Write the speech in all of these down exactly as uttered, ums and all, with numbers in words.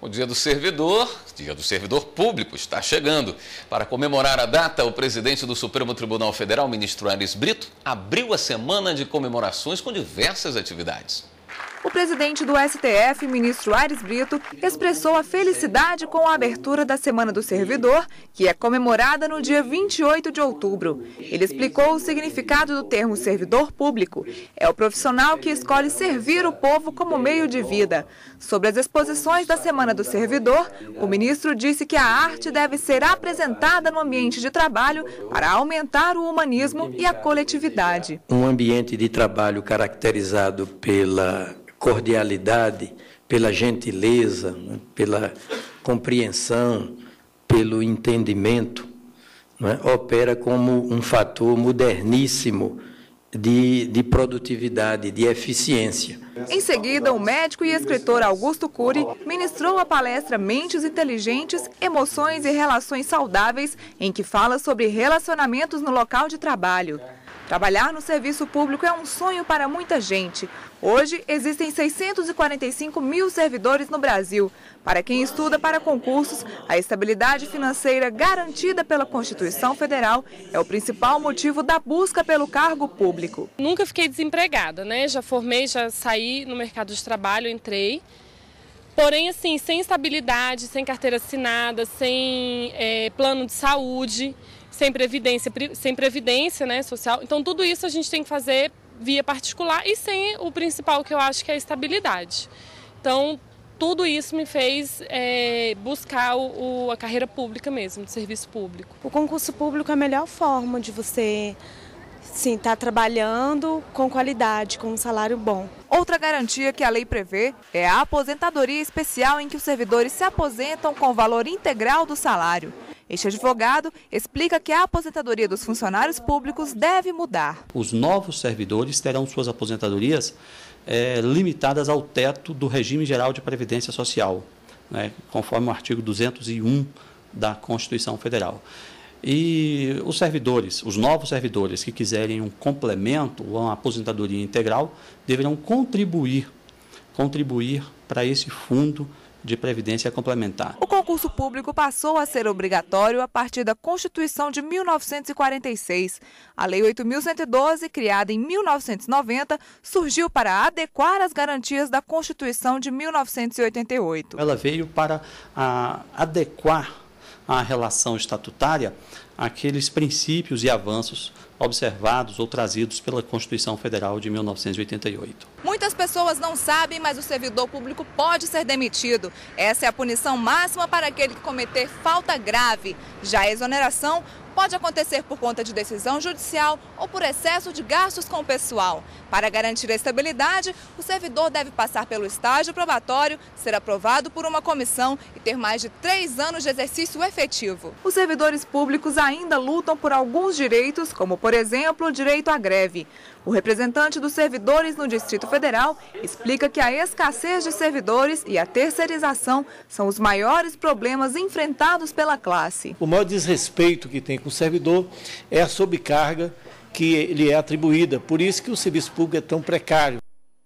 O Dia do Servidor, Dia do Servidor Público, está chegando. Para comemorar a data, o presidente do Supremo Tribunal Federal, ministro Aires Brito, abriu a semana de comemorações com diversas atividades. O presidente do S T F, ministro Aires Brito, expressou a felicidade com a abertura da Semana do Servidor, que é comemorada no dia vinte e oito de outubro. Ele explicou o significado do termo servidor público. É o profissional que escolhe servir o povo como meio de vida. Sobre as exposições da Semana do Servidor, o ministro disse que a arte deve ser apresentada no ambiente de trabalho para aumentar o humanismo e a coletividade. Um ambiente de trabalho caracterizado pela cordialidade, pela gentileza, pela compreensão, pelo entendimento, não é? Opera como um fator moderníssimo de, de produtividade, de eficiência. Em seguida, o médico e escritor Augusto Cury ministrou a palestra Mentes Inteligentes, Emoções e Relações Saudáveis, em que fala sobre relacionamentos no local de trabalho. Trabalhar no serviço público é um sonho para muita gente. Hoje, existem seiscentos e quarenta e cinco mil servidores no Brasil. Para quem estuda para concursos, a estabilidade financeira garantida pela Constituição Federal é o principal motivo da busca pelo cargo público. Nunca fiquei desempregada, né? Já formei, já saí no mercado de trabalho, entrei. Porém, assim, sem estabilidade, sem carteira assinada, sem é, plano de saúde, sem previdência, sem previdência, né, social. Então, tudo isso a gente tem que fazer via particular e sem o principal, que eu acho que é a estabilidade. Então, tudo isso me fez é, buscar o, o, a carreira pública mesmo, de serviço público. O concurso público é a melhor forma de você sim, estar trabalhando com qualidade, com um salário bom. Outra garantia que a lei prevê é a aposentadoria especial, em que os servidores se aposentam com o valor integral do salário. Este advogado explica que a aposentadoria dos funcionários públicos deve mudar. Os novos servidores terão suas aposentadorias é, limitadas ao teto do regime geral de previdência social, né, conforme o artigo duzentos e um da Constituição Federal. E os servidores, os novos servidores que quiserem um complemento ou uma aposentadoria integral, deverão contribuir, contribuir para esse fundo de previdência complementar. O concurso público passou a ser obrigatório a partir da Constituição de mil novecentos e quarenta e seis. A Lei oito mil cento e doze, criada em mil novecentos e noventa, surgiu para adequar as garantias da Constituição de mil novecentos e oitenta e oito. Ela veio para a, adequar a relação estatutária àqueles princípios e avanços observados ou trazidos pela Constituição Federal de mil novecentos e oitenta e oito. Muitas pessoas não sabem, mas o servidor público pode ser demitido. Essa é a punição máxima para aquele que cometer falta grave. Já a exoneração pode acontecer por conta de decisão judicial ou por excesso de gastos com o pessoal. Para garantir a estabilidade, o servidor deve passar pelo estágio probatório, ser aprovado por uma comissão e ter mais de três anos de exercício efetivo. Os servidores públicos ainda lutam por alguns direitos, como, por exemplo, o direito à greve. O representante dos servidores no Distrito Federal explica que a escassez de servidores e a terceirização são os maiores problemas enfrentados pela classe. O maior desrespeito que tem com o servidor é a sobrecarga que lhe é atribuída, por isso que o serviço público é tão precário.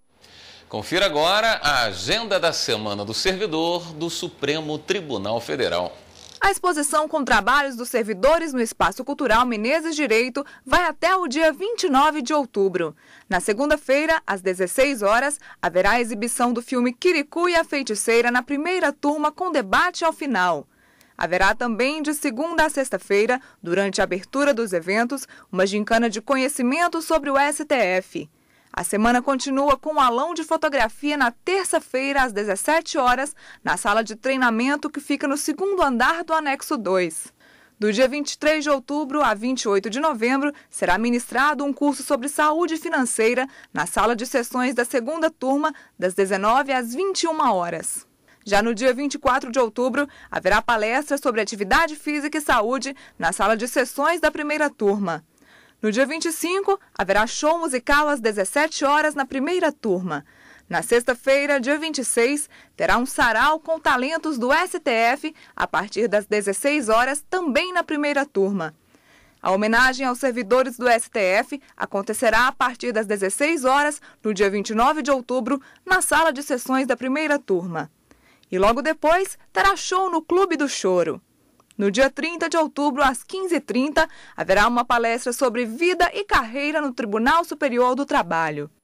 Confira agora a agenda da Semana do Servidor do Supremo Tribunal Federal. A exposição com trabalhos dos servidores no Espaço Cultural Menezes Direito vai até o dia vinte e nove de outubro. Na segunda-feira, às dezesseis horas, haverá a exibição do filme Quiricu e a Feiticeira na primeira turma, com debate ao final. Haverá também, de segunda a sexta-feira, durante a abertura dos eventos, uma gincana de conhecimento sobre o S T F. A semana continua com um aulão de fotografia na terça-feira, às dezessete horas, na sala de treinamento que fica no segundo andar do anexo dois. Do dia vinte e três de outubro a vinte e oito de novembro, será ministrado um curso sobre saúde financeira na sala de sessões da segunda turma, das dezenove às vinte e uma horas. Já no dia vinte e quatro de outubro, haverá palestra sobre atividade física e saúde na sala de sessões da primeira turma. No dia vinte e cinco, haverá show musical às dezessete horas na primeira turma. Na sexta-feira, dia vinte e seis, terá um sarau com talentos do S T F a partir das dezesseis horas, também na primeira turma. A homenagem aos servidores do S T F acontecerá a partir das dezesseis horas, no dia vinte e nove de outubro, na sala de sessões da primeira turma. E logo depois terá show no Clube do Choro. No dia trinta de outubro, às quinze e trinta, haverá uma palestra sobre vida e carreira no Tribunal Superior do Trabalho.